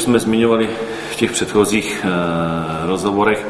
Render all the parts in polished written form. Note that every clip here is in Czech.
už jsme zmiňovali v těch předchozích rozhovorech,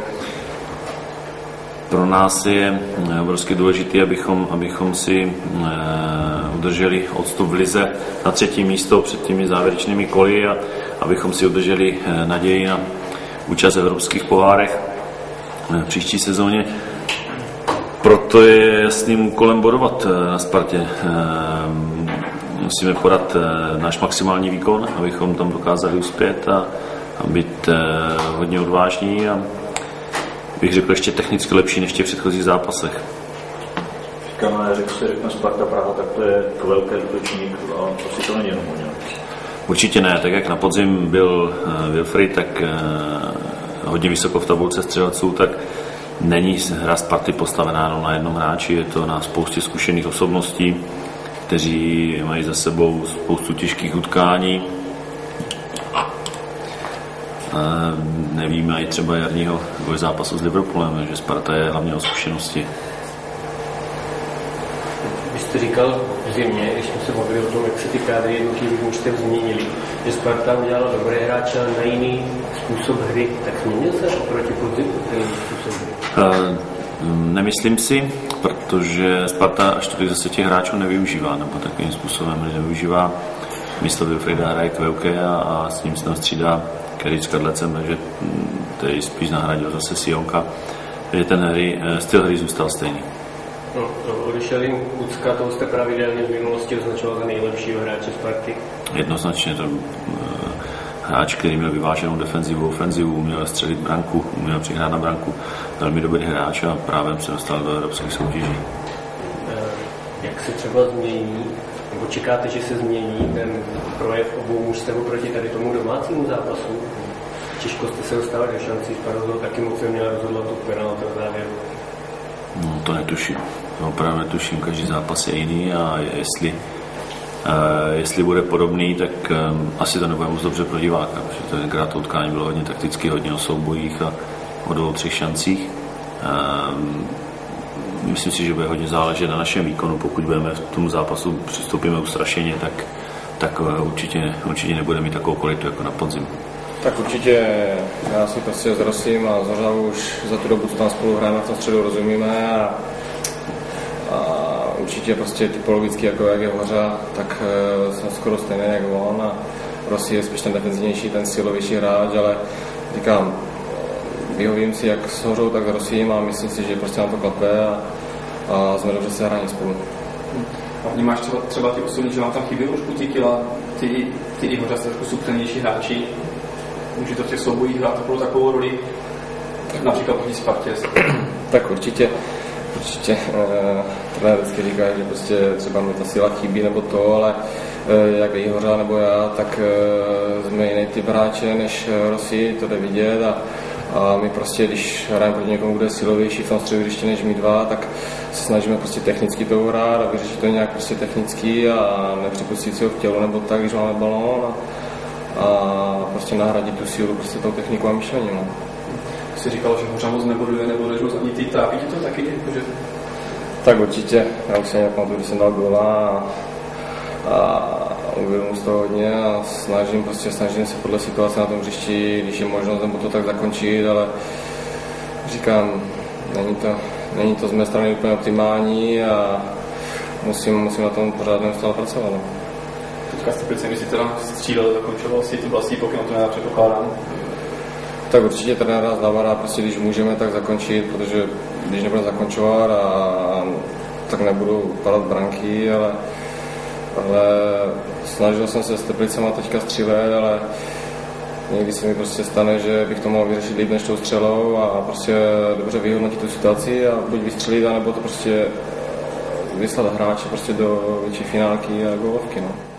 pro nás je obrovsky důležité, abychom si udrželi odstup v lize na 3. místo před těmi závěrečnými koly a abychom si udrželi naději na účast v evropských pohárech v příští sezóně. Proto je jasným úkolem bodovat na Spartě. Musíme podat náš maximální výkon, abychom tam dokázali uspět a být hodně odvážní a bych řekl ještě technicky lepší než v těch předchozích zápasech. Říkáme, řekne Sparta Praha, tak to je velký útočník a asi to není jenom o něm. Určitě ne, tak jak na podzim byl Wilfried, tak hodně vysoko v tabulce střelců, tak není hra Sparty postavená na jednom hráči, je to na spoustě zkušených osobností, kteří mají za sebou spoustu těžkých utkání. Nevíme i třeba jarního zápasu s Liverpoolem, že Sparta je hlavně o zkušenosti. Vy jste říkal v zimě, když jsme se bavili o tom, jak se ty kádry jednotlivých mužstev změnili, že Sparta udělala dobré hráče na jiný způsob hry, tak změnil se oproti podzimu ten způsob hry? Nemyslím si, protože Sparta až tolik zase těch hráčů nevyužívá, nebo takovým způsobem nevyužívá. Místo Wilfrieda hraje Kveuke a s ním se tam střídá Keric s Kadlecem, takže tady spíš nahradil zase Sionka, takže ten styl hry zůstal stejný. Odešel jim Kucka, toho jste pravidelně v minulosti označoval za nejlepšího hráče Sparty? Jednoznačně to hráč, který měl vyváženou defenzivu, ofenzivu, uměl střelit branku, uměl přihrát na branku, velmi dobrý hráč a právě se dostal do evropských soutěží. Jak se třeba změní, nebo čekáte, že se změní ten projev obou mužstev proti tady tomu domácímu zápasu? Těžko jste se dostali do šancí, Sparta taky moc měla rozhodlat tu penaltu na závěru. No, to netuším. To opravdu netuším. Každý zápas je jiný a jestli bude podobný, tak asi to nebude moc dobře pro diváka, protože tenkrát to utkání bylo hodně takticky, hodně o soubojích a o 2-3 šancích. Myslím si, že bude hodně záležet na našem výkonu. Pokud budeme v tomu zápasu přistoupíme ustrašeně, tak určitě nebude mít takovou kvalitu jako na podzim. Tak určitě já si prostě s Rosím a Zořavou už za tu dobu, co tam spolu hrajeme, v tom středu rozumíme a určitě prostě typologicky, jako jak je Hořa, tak jsem skoro stejný jak on a Rossi je spíš ten defenzivnější, ten silovější hráč, ale říkám, vyhovím si jak s Hořou, tak s Rosím a myslím si, že prostě nám to klape a jsme dobře se hráni spolu. A vnímáš třeba ty osobní, že vám tam chybí trošku ty kila, ty i Hořa jste trošku subtilnější hráči, může to v těch soubojích hrát takovou roli, například proti Spartě? Tak určitě trenér vždycky říká, že prostě třeba mi ta síla chybí nebo to, ale jak i Hořa nebo já, tak jsme jiný typ hráče než Rossi, to jde vidět a my prostě, když hrajeme proti někomu, kdo je silovější v tom středu hřiště než my dva, tak se snažíme prostě technicky to hrát a vyřešit to nějak prostě technicky a nepřipustit si ho v tělu nebo tak, když máme balón a prostě nahradit tu sílu prostě tou technikou a myšlením. No. Jsi říkal, že Hořa moc neboduje nebo nežou ani ty, trápí tě to taky? Jakože... Tak určitě, já už se nějak pamatuju, když jsem dal góla a uvědomuji z toho hodně a snažím se podle situace na tom hřišti, když je možnost, nebo to tak zakončit, ale říkám, není to z mé strany úplně optimální a musím na tom pořád neustále pracovat. No. Teďka Teplice, když jsi teda střídal, zakončoval si ty vlastní pokyn, to já předpokládám. Tak určitě trenér nás dává, prostě když můžeme, tak zakončit, protože když nebudeme zakončovat, tak nebudu padat branky, ale snažil jsem se s Teplicema teďka střílet, ale někdy se mi prostě stane, že bych to mohl vyřešit líp než tou střelou a prostě dobře vyhodnotit tu situaci a buď vystřelit, anebo to prostě vyslat hráče prostě do větší finálky a gólovky. No.